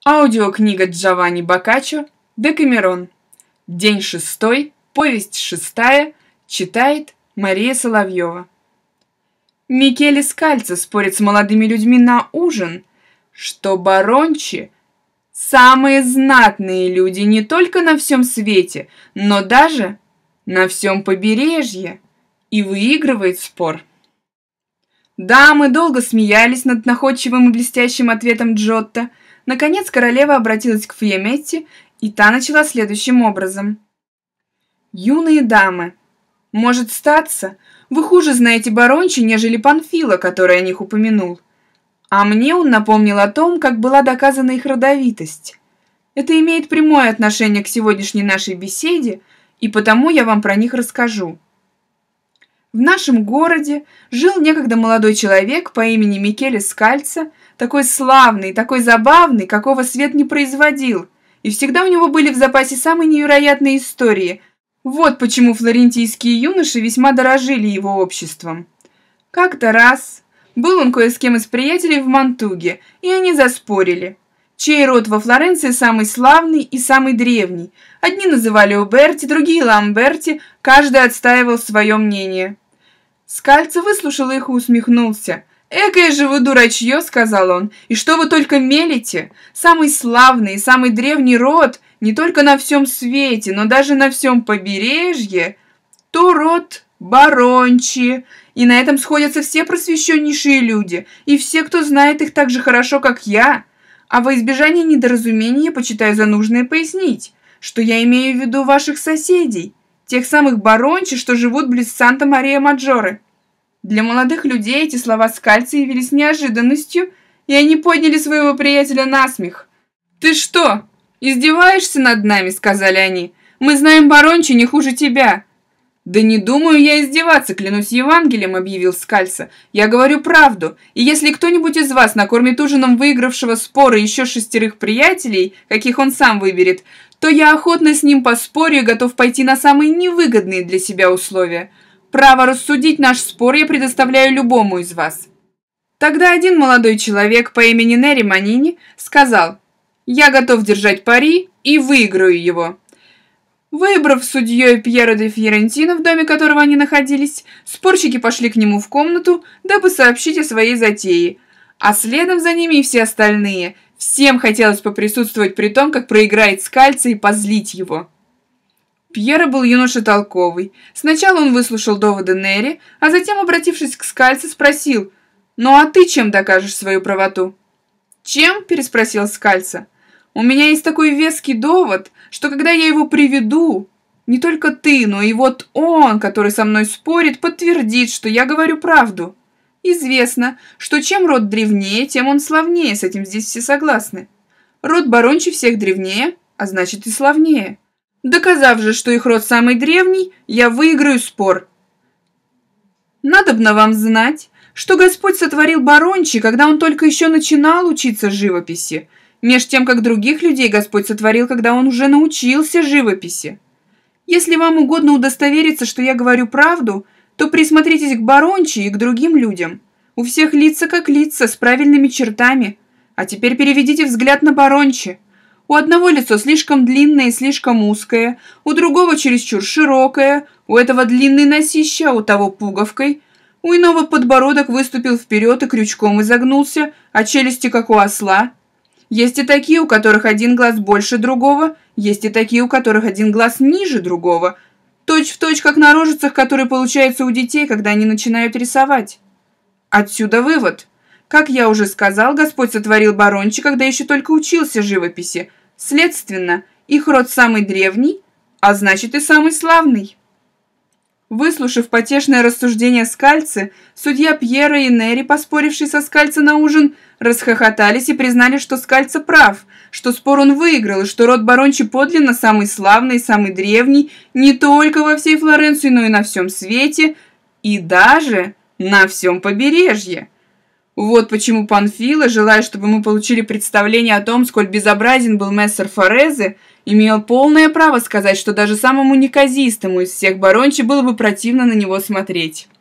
Аудиокнига Джованни Боккаччо «Декамерон». День 6, повесть 6, читает Мария Соловьева. Микеле Скальцо спорит с молодыми людьми на ужин, что барончи – самые знатные люди не только на всем свете, но даже на всем побережье, и выигрывает спор. Дамы долго смеялись над находчивым и блестящим ответом Джотто. Наконец королева обратилась к Фьеметте, и та начала следующим образом. «Юные дамы, может статься, вы хуже знаете барончи, нежели Панфило, который о них упомянул. А мне он напомнил о том, как была доказана их родовитость. Это имеет прямое отношение к сегодняшней нашей беседе, и потому я вам про них расскажу. В нашем городе жил некогда молодой человек по имени Микеле Скальцо, такой славный, такой забавный, какого свет не производил, и всегда у него были в запасе самые невероятные истории. Вот почему флорентийские юноши весьма дорожили его обществом. Как-то раз был он кое с кем из приятелей в Мантуге, и они заспорили, чей род во Флоренции самый славный и самый древний. Одни называли Уберти, другие Ламберти, каждый отстаивал свое мнение. Скальцо выслушал их и усмехнулся. «Экое же вы дурачье», — сказал он, — «и что вы только мелите? Самый славный и самый древний род не только на всем свете, но даже на всем побережье, то род барончи, и на этом сходятся все просвещеннейшие люди, и все, кто знает их так же хорошо, как я. А во избежание недоразумения почитаю за нужное пояснить, что я имею в виду ваших соседей, тех самых барончи, что живут близ Санта-Мария-Маджоре». Для молодых людей эти слова Скальцо явились неожиданностью, и они подняли своего приятеля на смех. «Ты что, издеваешься над нами?» — сказали они. «Мы знаем барончи не хуже тебя». «Да не думаю я издеваться, клянусь Евангелием», — объявил Скальцо. «Я говорю правду, и если кто-нибудь из вас накормит ужином выигравшего спора еще 6 приятелей, каких он сам выберет, то я охотно с ним поспорю и готов пойти на самые невыгодные для себя условия. Право рассудить наш спор я предоставляю любому из вас». Тогда один молодой человек по имени Нери Манини сказал: «Я готов держать пари и выиграю его». Выбрав судьей Пьеро де Фьорентино, в доме которого они находились, спорщики пошли к нему в комнату, дабы сообщить о своей затее, а следом за ними и все остальные. Всем хотелось поприсутствовать при том, как проиграет Скальцо, и позлить его. Пьеро был юноша толковый. Сначала он выслушал доводы Нери, а затем, обратившись к Скальцо, спросил: «Ну а ты чем докажешь свою правоту?» «Чем?» – переспросил Скальцо. «У меня есть такой веский довод, что когда я его приведу, не только ты, но и вот он, который со мной спорит, подтвердит, что я говорю правду. Известно, что чем род древнее, тем он славнее, с этим здесь все согласны. Род барончи всех древнее, а значит и славнее. Доказав же, что их род самый древний, я выиграю спор. Надобно вам знать, что Господь сотворил барончи, когда он только еще начинал учиться живописи, меж тем, как других людей Господь сотворил, когда он уже научился живописи. Если вам угодно удостовериться, что я говорю правду, то присмотритесь к барончи и к другим людям. У всех лица как лица, с правильными чертами. А теперь переведите взгляд на барончи. У одного лицо слишком длинное и слишком узкое, у другого чересчур широкое, у этого длинный носище, а у того пуговкой, у иного подбородок выступил вперед и крючком изогнулся, а челюсти как у осла. Есть и такие, у которых один глаз больше другого, есть и такие, у которых один глаз ниже другого, точь-в-точь, как на рожицах, которые получаются у детей, когда они начинают рисовать. Отсюда вывод. Как я уже сказал, Господь сотворил барончи, когда еще только учился живописи. Следственно, их род самый древний, а значит и самый славный». Выслушав потешное рассуждение Скальцо, судья Пьеро и Нери, поспорившие со Скальцо на ужин, расхохотались и признали, что Скальцо прав, что спор он выиграл, и что род барончи подлинно самый славный и самый древний не только во всей Флоренции, но и на всем свете, и даже на всем побережье. Вот почему Панфило, желая, чтобы мы получили представление о том, сколь безобразен был мессер Форезе, имел полное право сказать, что даже самому неказистому из всех барончи было бы противно на него смотреть.